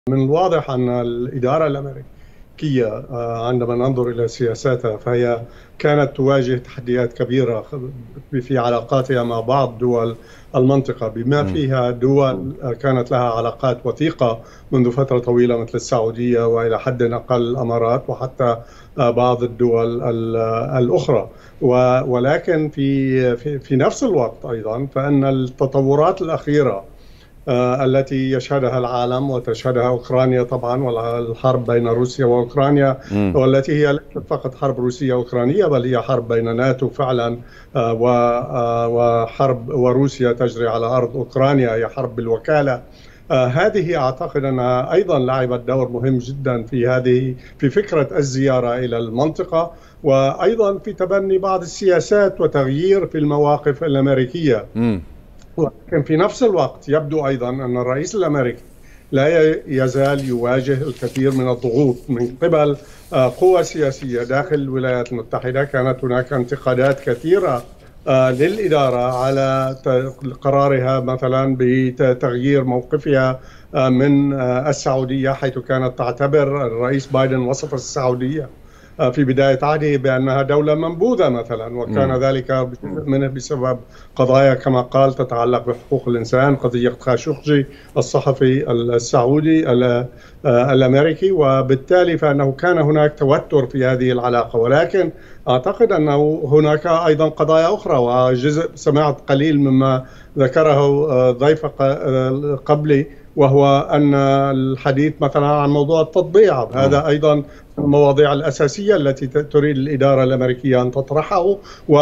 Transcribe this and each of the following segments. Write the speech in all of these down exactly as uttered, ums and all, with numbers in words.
من الواضح أن الإدارة الأمريكية آه، عندما ننظر إلى سياساتها فهي كانت تواجه تحديات كبيرة في علاقاتها مع بعض دول المنطقة، بما فيها دول كانت لها علاقات وثيقة منذ فترة طويلة مثل السعودية وإلى حد أقل الأمارات وحتى آه، بعض الدول ال- الأخرى. و- ولكن في في في نفس الوقت أيضا فإن التطورات الأخيرة آه، التي يشهدها العالم وتشهدها أوكرانيا طبعا، والحرب بين روسيا وأوكرانيا، مم. والتي هي ليست فقط حرب روسية أوكرانية بل هي حرب بين ناتو فعلا. آه، و- آه، وحرب وروسيا تجري على أرض أوكرانيا، هي حرب بالوكالة. آه، هذه أعتقد أنها أيضا لعبت دور مهم جدا في هذه في فكرة الزيارة إلى المنطقة، وأيضا في تبني بعض السياسات وتغيير في المواقف الأمريكية. مم. ولكن في نفس الوقت يبدو أيضا أن الرئيس الأمريكي لا يزال يواجه الكثير من الضغوط من قبل آه، قوى سياسية داخل الولايات المتحدة. كانت هناك انتقادات كثيرة آه، للإدارة على ت- قرارها مثلا بتغيير موقفها آه، من آه، السعودية، حيث كانت تعتبر الرئيس بايدن وصف السعودية في بداية عهده بأنها دولة منبوذة مثلا، وكان مم. ذلك بجزء منه بسبب قضايا كما قال تتعلق بحقوق الإنسان، قضية خاشقجي الصحفي السعودي ال- آه، الأمريكي، وبالتالي فإنه كان هناك توتر في هذه العلاقة. ولكن أعتقد أنه هناك أيضا قضايا أخرى، وجزء سمعت قليل مما ذكره آه، ضيف ق- آه، قبلي، وهو أن الحديث مثلا عن موضوع التطبيع، مم. هذا أيضا المواضيع الأساسية التي ت- تريد الإدارة الأمريكية أن تطرحه،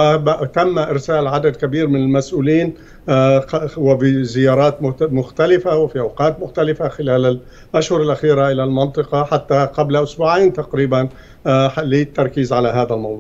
وتم إرسال عدد كبير من المسؤولين آه، ق- وبزيارات مت- مختلفة وفي أوقات مختلفة خلال الأشهر الأخيرة إلى المنطقة، حتى قبل أسبوعين تقريبا، آه، للتركيز على هذا الموضوع.